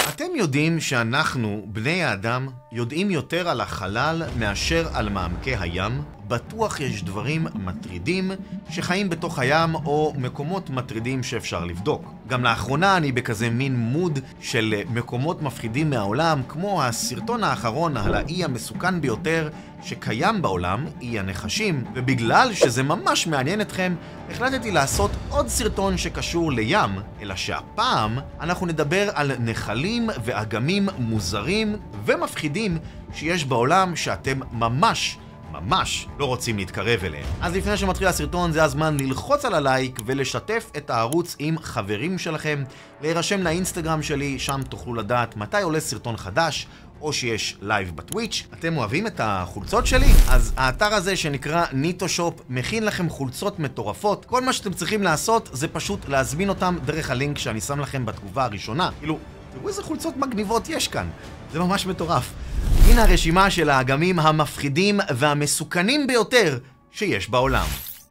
אתם יודעים שאנחנו, בני האדם, יודעים יותר על החלל מאשר על מעמקי הים? בטוח יש דברים מטרידים שחיים בתוך הים או מקומות מטרידים שאפשר לבדוק. גם לאחרונה אני בכזה מין מוד של מקומות מפחידים מהעולם, כמו הסרטון האחרון על האי המסוכן ביותר שקיים בעולם, אי הנחשים, ובגלל שזה ממש מעניין אתכם, החלטתי לעשות עוד סרטון שקשור לים, אלא שהפעם אנחנו נדבר על נחלים ואגמים מוזרים ומפחידים שיש בעולם שאתם ממש לא רוצים להתקרב אליהם. אז לפני שמתחיל הסרטון זה הזמן ללחוץ על הלייק ולשתף את הערוץ עם חברים שלכם, להירשם לאינסטגרם שלי, שם תוכלו לדעת מתי עולה סרטון חדש או שיש לייב בטוויץ'. אתם אוהבים את החולצות שלי? אז האתר הזה שנקרא ניטושופ מכין לכם חולצות מטורפות. כל מה שאתם צריכים לעשות זה פשוט להזמין אותם דרך הלינק שאני שם לכם בתגובה הראשונה. כאילו, תראו איזה חולצות מגניבות יש כאן. זה ממש מטורף. הנה הרשימה של האגמים המפחידים והמסוכנים ביותר שיש בעולם.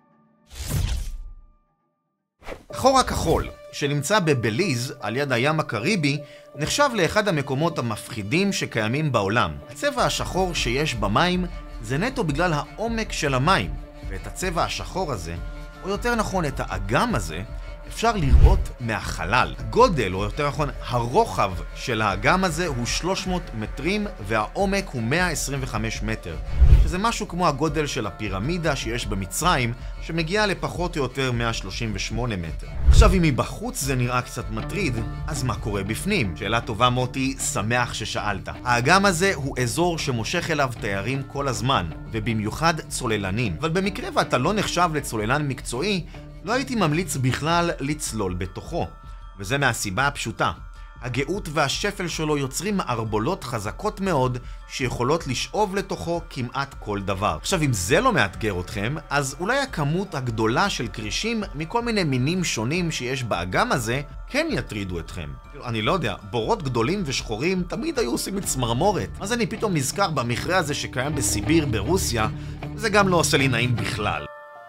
החור הכחול, שנמצא בבליז על יד הים הקריבי, נחשב לאחד המקומות המפחידים שקיימים בעולם. הצבע השחור שיש במים זה נטו בגלל העומק של המים, ואת הצבע השחור הזה, או יותר נכון את האגם הזה, אפשר לראות מהחלל. הגודל, או יותר נכון הרוחב של האגם הזה הוא 300 מטרים והעומק הוא 125 מטר, שזה משהו כמו הגודל של הפירמידה שיש במצרים, שמגיעה לפחות או יותר 138 מטר. עכשיו, אם מבחוץ זה נראה קצת מטריד, אז מה קורה בפנים? שאלה טובה מוטי, שמח ששאלת. האגם הזה הוא אזור שמושך אליו תיירים כל הזמן, ובמיוחד צוללנים. אבל במקרה ואתה לא נחשב לצוללן מקצועי, לא הייתי ממליץ בכלל לצלול בתוכו, וזה מהסיבה הפשוטה. הגאות והשפל שלו יוצרים מערבולות חזקות מאוד שיכולות לשאוב לתוכו כמעט כל דבר. עכשיו, אם זה לא מאתגר אתכם, אז אולי הכמות הגדולה של קרישים מכל מיני מינים שונים שיש באגם הזה כן יטרידו אתכם. אני לא יודע, בורות גדולים ושחורים תמיד היו עושים לי צמרמורת. אז אני פתאום נזכר במכרה הזה שקיים בסיביר ברוסיה, וזה גם לא עושה לי נעים בכלל.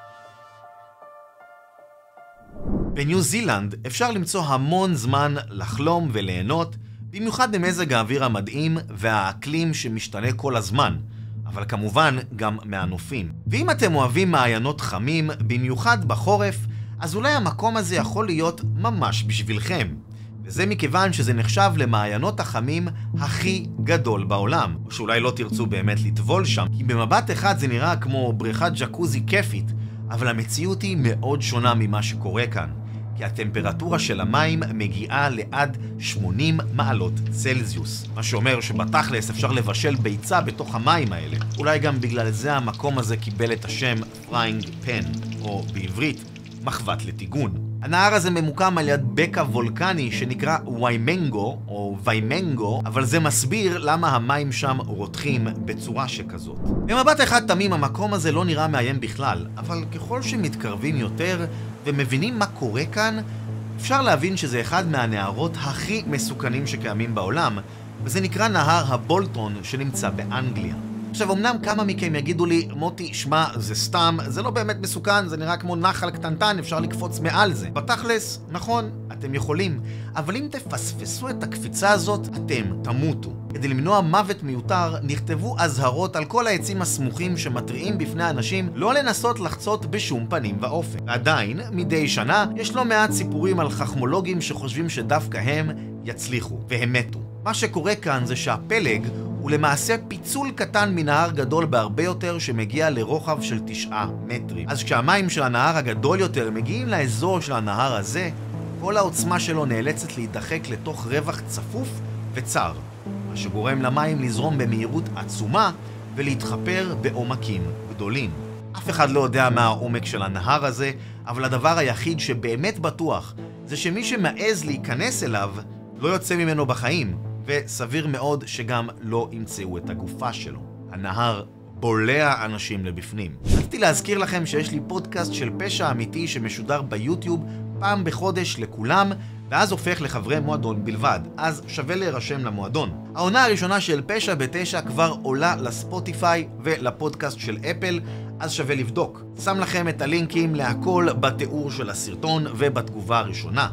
בניו זילנד אפשר למצוא המון זמן לחלום וליהנות, במיוחד במזג האוויר המדהים והאקלים שמשתנה כל הזמן, אבל כמובן גם מהנופים. ואם אתם אוהבים מעיינות חמים, במיוחד בחורף, אז אולי המקום הזה יכול להיות ממש בשבילכם. וזה מכיוון שזה נחשב למעיינות החמים הכי גדול בעולם. או שאולי לא תרצו באמת לטבול שם, כי במבט אחד זה נראה כמו בריכת ג'קוזי כיפית, אבל המציאות היא מאוד שונה ממה שקורה כאן, כי הטמפרטורה של המים מגיעה לעד 80 מעלות צלזיוס, מה שאומר שבתכלס אפשר לבשל ביצה בתוך המים האלה. אולי גם בגלל זה המקום הזה קיבל את השם פריינג פן, או בעברית מחבת לטיגון. הנהר הזה ממוקם על יד בקע וולקני שנקרא ויימנגו או ויימנגו, אבל זה מסביר למה המים שם רותחים בצורה שכזאת. במבט אחד תמים המקום הזה לא נראה מאיים בכלל, אבל ככל שמתקרבים יותר ומבינים מה קורה כאן, אפשר להבין שזה אחד מהנהרות הכי מסוכנים שקיימים בעולם, וזה נקרא נהר הבולטון שנמצא באנגליה. עכשיו, אמנם כמה מכם יגידו לי, מוטי, שמע, זה סתם, זה לא באמת מסוכן, זה נראה כמו נחל קטנטן, אפשר לקפוץ מעל זה. בתכלס, נכון, אתם יכולים, אבל אם תפספסו את הקפיצה הזאת, אתם תמותו. כדי למנוע מוות מיותר, נכתבו אזהרות על כל העצים הסמוכים שמתריעים בפני אנשים לא לנסות לחצות בשום פנים ואופן. ועדיין, מדי שנה, יש לא מעט סיפורים על חכמולוגים שחושבים שדווקא הם יצליחו, והם מתו. מה שקורה כאן זה שהפלג הוא למעשה פיצול קטן מנהר גדול בהרבה יותר שמגיע לרוחב של 9 מטרים. אז כשהמים של הנהר הגדול יותר מגיעים לאזור של הנהר הזה, כל העוצמה שלו נאלצת להידחק לתוך רווח צפוף וצר, מה שגורם למים לזרום במהירות עצומה ולהתחפר בעומקים גדולים. אף אחד לא יודע מה העומק של הנהר הזה, אבל הדבר היחיד שבאמת בטוח זה שמי שמעז להיכנס אליו לא יוצא ממנו בחיים, וסביר מאוד שגם לא ימצאו את הגופה שלו. הנהר בולע אנשים לבפנים. רציתי להזכיר לכם שיש לי פודקאסט של פשע אמיתי שמשודר ביוטיוב פעם בחודש לכולם, ואז הופך לחברי מועדון בלבד, אז שווה להירשם למועדון. העונה הראשונה של פשע בתשע כבר עולה לספוטיפיי ולפודקאסט של אפל, אז שווה לבדוק. שם לכם את הלינקים להכל בתיאור של הסרטון ובתגובה הראשונה.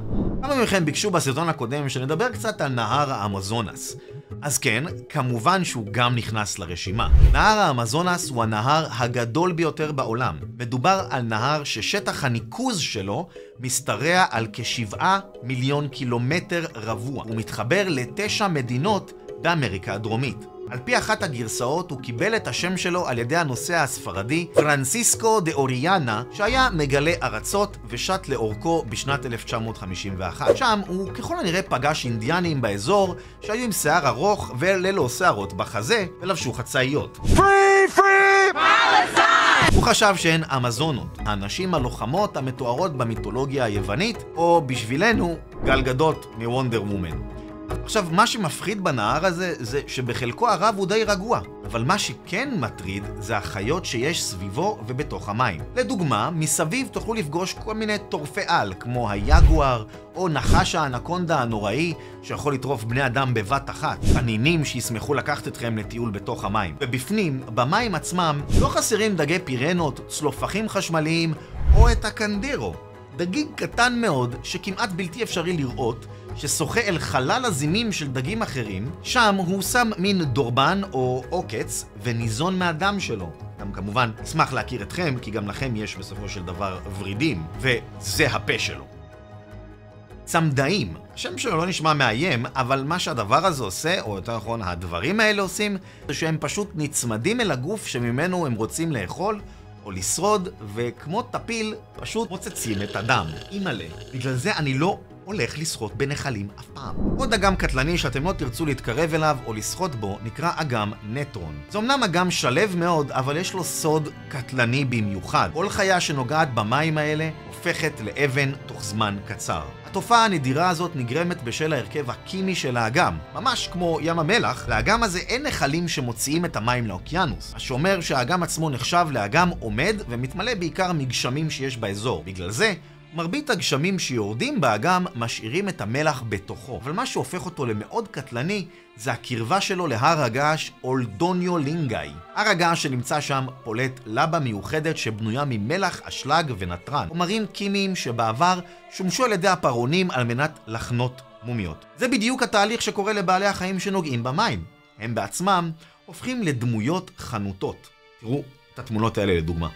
כמה מכם ביקשו בסרטון הקודם שנדבר קצת על נהר האמזונס. אז כן, כמובן שהוא גם נכנס לרשימה. נהר האמזונס הוא הנהר הגדול ביותר בעולם. מדובר על נהר ששטח הניקוז שלו משתרע על כ7 מיליון קילומטר רבוע. הוא מתחבר ל9 מדינות באמריקה הדרומית. על פי אחת הגרסאות הוא קיבל את השם שלו על ידי הנוסע הספרדי פרנסיסקו דה אוריאנה, שהיה מגלה ארצות ושט לאורכו בשנת 1951. שם הוא ככל הנראה פגש אינדיאנים באזור שהיו עם שיער ארוך וללא שערות בחזה ולבשו חצאיות. הוא חשב שהן אמזונות, הנשים הלוחמות המתוארות במיתולוגיה היוונית, או בשבילנו גלגדות מוונדר וומן. עכשיו, מה שמפחיד בנהר הזה זה שבחלקו הרב הוא די רגוע, אבל מה שכן מטריד זה החיות שיש סביבו ובתוך המים. לדוגמה, מסביב תוכלו לפגוש כל מיני טורפי על, כמו היגואר או נחש האנקונדה הנוראי שיכול לטרוף בני אדם בבת אחת, פנינים שישמחו לקחת אתכם לטיול בתוך המים. ובפנים, במים עצמם, לא חסרים דגי פירנות, צלופחים חשמליים או את הקנדירו, דגיג קטן מאוד שכמעט בלתי אפשרי לראות, ששוחה אל חלל הזימים של דגים אחרים. שם הוא שם מין דורבן או עוקץ וניזון מהדם שלו. גם כמובן אשמח להכיר אתכם, כי גם לכם יש בסופו של דבר ורידים, וזה הפה שלו. צמדאים, השם שלו לא נשמע מאיים, אבל מה שהדבר הזה עושה, או יותר נכון הדברים האלה עושים, זה שהם פשוט נצמדים אל הגוף שממנו הם רוצים לאכול או לשרוד, וכמו טפיל פשוט מוצצים את הדם. אימאלה. בגלל זה אני לא הולך לשחות בנחלים אף פעם. עוד אגם קטלני שאתם לא תרצו להתקרב אליו או לשחות בו נקרא אגם נטרון. זה אמנם אגם שלב מאוד, אבל יש לו סוד קטלני במיוחד. כל חיה שנוגעת במים האלה הופכת לאבן תוך זמן קצר. התופעה הנדירה הזאת נגרמת בשל ההרכב הקימי של האגם. ממש כמו ים המלח, לאגם הזה אין נחלים שמוציאים את המים לאוקיינוס. מה שאומר שהאגם עצמו נחשב לאגם עומד ומתמלא בעיקר מגשמים שיש באזור. בגלל זה, מרבית הגשמים שיורדים באגם משאירים את המלח בתוכו. אבל מה שהופך אותו למאוד קטלני זה הקרבה שלו להר הגעש אולדוניו לינגאי. הר הגעש שנמצא שם פולט לבה מיוחדת שבנויה ממלח, אשלג ונטרן, חומרים כימיים שבעבר שמשו על ידי הפרעונים על מנת לחנות מומיות. זה בדיוק התהליך שקורה לבעלי החיים שנוגעים במים. הם בעצמם הופכים לדמויות חנותות. תראו את התמונות האלה לדוגמה.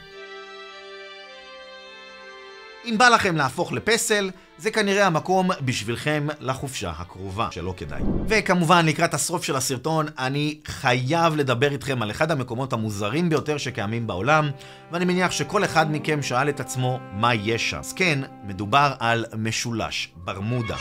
אם בא לכם להפוך לפסל, זה כנראה המקום בשבילכם לחופשה הקרובה, שלא כדאי. וכמובן, לקראת הסוף של הסרטון, אני חייב לדבר איתכם על אחד המקומות המוזרים ביותר שקיימים בעולם, ואני מניח שכל אחד מכם שאל את עצמו מה יש שם. אז כן, מדובר על משולש ברמודה.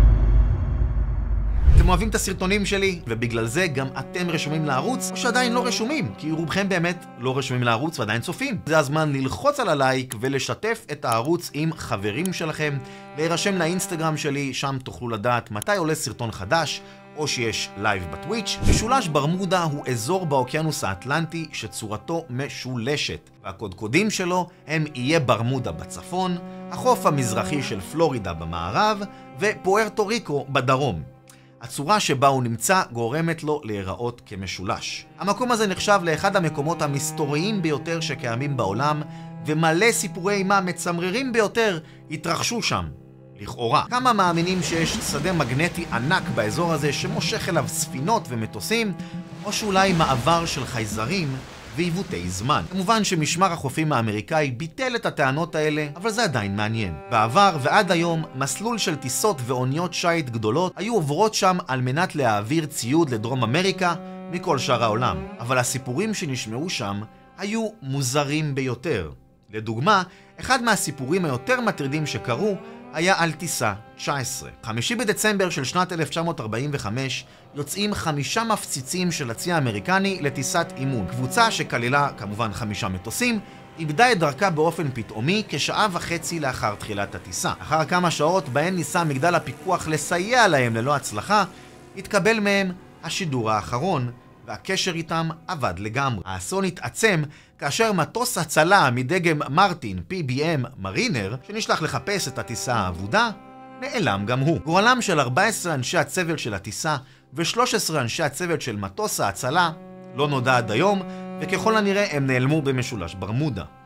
אתם אוהבים את הסרטונים שלי, ובגלל זה גם אתם רשומים לערוץ, או שעדיין לא רשומים, כי רובכם באמת לא רשומים לערוץ ועדיין צופים. זה הזמן ללחוץ על הלייק ולשתף את הערוץ עם חברים שלכם, להירשם לאינסטגרם שלי, שם תוכלו לדעת מתי עולה סרטון חדש, או שיש לייב בטוויץ'. משולש ברמודה הוא אזור באוקיינוס האטלנטי שצורתו משולשת, והקודקודים שלו הם איי ברמודה בצפון, החוף המזרחי של פלורידה במערב, ופוארטו ריקו בדרום. הצורה שבה הוא נמצא גורמת לו להיראות כמשולש. המקום הזה נחשב לאחד המקומות המסתוריים ביותר שקיימים בעולם, ומלא סיפורי אימה מצמררים ביותר התרחשו שם. לכאורה. כמה מאמינים שיש שדה מגנטי ענק באזור הזה שמושך אליו ספינות ומטוסים, או שאולי מעבר של חייזרים ועיוותי זמן. כמובן שמשמר החופים האמריקאי ביטל את הטענות האלה, אבל זה עדיין מעניין. בעבר ועד היום, מסלול של טיסות ואוניות שייט גדולות היו עוברות שם על מנת להעביר ציוד לדרום אמריקה מכל שאר העולם. אבל הסיפורים שנשמעו שם היו מוזרים ביותר. לדוגמה, אחד מהסיפורים היותר מטרידים שקרו היה על טיסה 19. 5 בדצמבר של שנת 1945 יוצאים 5 מפציצים של הצי האמריקני לטיסת אימון. קבוצה שכללה כמובן 5 מטוסים, איבדה את דרכה באופן פתאומי כשעה וחצי לאחר תחילת הטיסה. אחר כמה שעות בהן ניסה מגדל הפיקוח לסייע להם ללא הצלחה, התקבל מהם השידור האחרון, והקשר איתם עבד לגמרי. האסון התעצם כאשר מטוס הצלה מדגם מרטין PBM מרינר, שנשלח לחפש את הטיסה האבודה, נעלם גם הוא. גורלם של 14 אנשי הצוות של הטיסה ו13 אנשי הצוות של מטוס ההצלה לא נודע עד היום, וככל הנראה הם נעלמו במשולש ברמודה.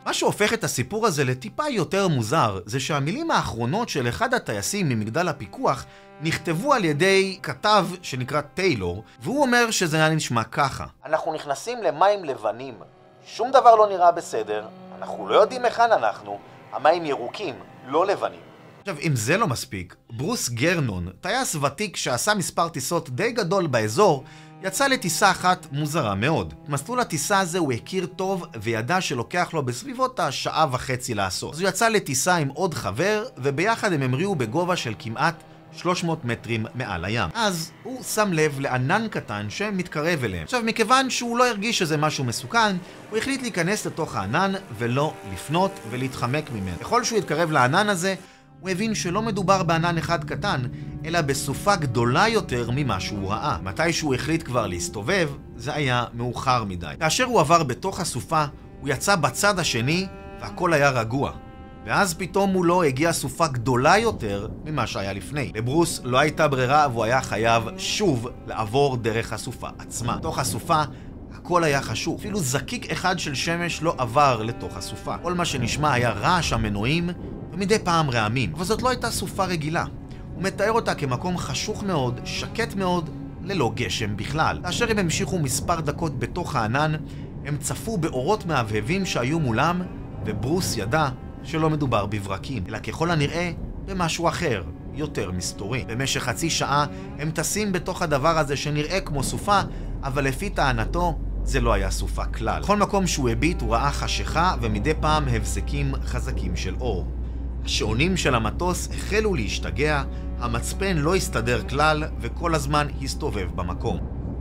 מה שהופך את הסיפור הזה לטיפה יותר מוזר, זה שהמילים האחרונות של אחד הטייסים ממגדל הפיקוח נכתבו על ידי כתב שנקרא טיילור, והוא אומר שזה היה נשמע ככה: אנחנו נכנסים למים לבנים, שום דבר לא נראה בסדר, אנחנו לא יודעים היכן אנחנו, המים ירוקים, לא לבנים. עכשיו, אם זה לא מספיק, ברוס גרנון, טייס ותיק שעשה מספר טיסות די גדול באזור, יצא לטיסה אחת מוזרה מאוד. את מסלול הטיסה הזה הוא הכיר טוב וידע שלוקח לו בסביבות השעה וחצי לעשות. אז הוא יצא לטיסה עם עוד חבר, וביחד הם המריאו בגובה של כמעט 300 מטרים מעל הים. אז הוא שם לב לענן קטן שמתקרב אליהם. עכשיו, מכיוון שהוא לא הרגיש שזה משהו מסוכן, הוא החליט להיכנס לתוך הענן ולא לפנות ולהתחמק ממנו. ככל שהוא התקרב לענן הזה, הוא הבין שלא מדובר בענן אחד קטן, אלא בסופה גדולה יותר ממה שהוא ראה. מתי שהוא החליט כבר להסתובב, זה היה מאוחר מדי. כאשר הוא עבר בתוך הסופה, הוא יצא בצד השני, והכל היה רגוע. ואז פתאום מולו הגיעה סופה גדולה יותר ממה שהיה לפני. לברוס לא הייתה ברירה, והוא היה חייב שוב לעבור דרך הסופה עצמה. בתוך הסופה, הכל היה חשוך. אפילו זקיק אחד של שמש לא עבר לתוך הסופה. כל מה שנשמע היה רעש המנועים, ומדי פעם רעמים. אבל זאת לא הייתה סופה רגילה. הוא מתאר אותה כמקום חשוך מאוד, שקט מאוד, ללא גשם בכלל. כאשר הם המשיכו מספר דקות בתוך הענן, הם צפו באורות מהבהבים שהיו מולם, וברוס ידע שלא מדובר בברקים, אלא ככל הנראה במשהו אחר, יותר מסתורי. במשך חצי שעה הם טסים בתוך הדבר הזה שנראה כמו סופה, אבל לפי טענתו זה לא היה סופה כלל. בכל מקום שהוא הביט הוא ראה חשיכה ומדי פעם הבזקים חזקים של אור. השעונים של המטוס החלו להשתגע, המצפן לא הסתדר כלל וכל הזמן הסתובב במקום.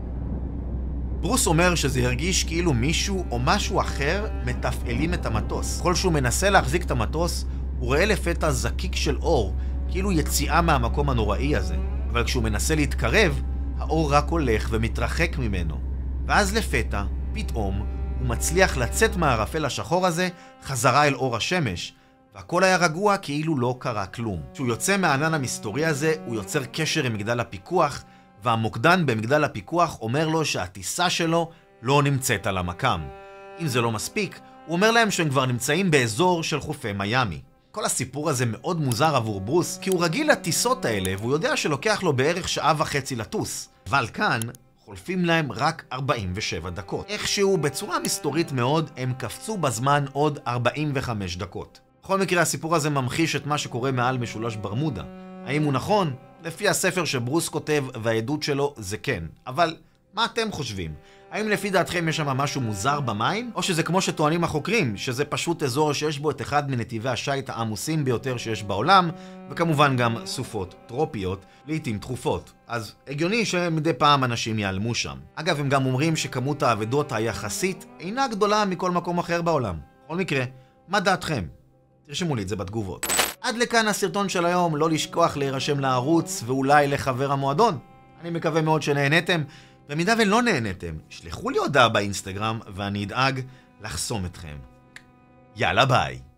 ברוס אומר שזה הרגיש כאילו מישהו או משהו אחר מתפעלים את המטוס. כל שהוא מנסה להחזיק את המטוס, הוא רואה לפתע זקיק של אור, כאילו יציאה מהמקום הנוראי הזה. אבל כשהוא מנסה להתקרב, האור רק הולך ומתרחק ממנו. ואז לפתע, פתאום, הוא מצליח לצאת מהערפל השחור הזה חזרה אל אור השמש, והכל היה רגוע כאילו לא קרה כלום. כשהוא יוצא מהענן המסתורי הזה, הוא יוצר קשר עם מגדל הפיקוח, והמוקדן במגדל הפיקוח אומר לו שהטיסה שלו לא נמצאת על המקם. אם זה לא מספיק, הוא אומר להם שהם כבר נמצאים באזור של חופי מיאמי. כל הסיפור הזה מאוד מוזר עבור ברוס, כי הוא רגיל לטיסות האלה, והוא יודע שלוקח לו בערך שעה וחצי לטוס. אבל כאן חולפים להם רק 47 דקות. איכשהו, בצורה מסתורית מאוד, הם קפצו בזמן עוד 45 דקות. בכל מקרה, הסיפור הזה ממחיש את מה שקורה מעל משולש ברמודה. האם הוא נכון? לפי הספר שברוס כותב והעדות שלו זה כן. אבל מה אתם חושבים? האם לפי דעתכם יש שם משהו מוזר במים? או שזה כמו שטוענים החוקרים, שזה פשוט אזור שיש בו את אחד מנתיבי השיט העמוסים ביותר שיש בעולם, וכמובן גם סופות טרופיות, לעתים תכופות. אז הגיוני שמדי פעם אנשים ייעלמו שם. אגב, הם גם אומרים שכמות האבדות היחסית אינה גדולה מכל מקום אחר בעולם. בכל מקרה, מה דעתכם? תרשמו לי את זה בתגובות. עד לכאן הסרטון של היום, לא לשכוח להירשם לערוץ ואולי לחבר המועדון. אני מקווה מאוד שנהנתם. במידה ולא נהנתם, שלחו לי הודעה באינסטגרם ואני אדאג לחסום אתכם. יאללה ביי.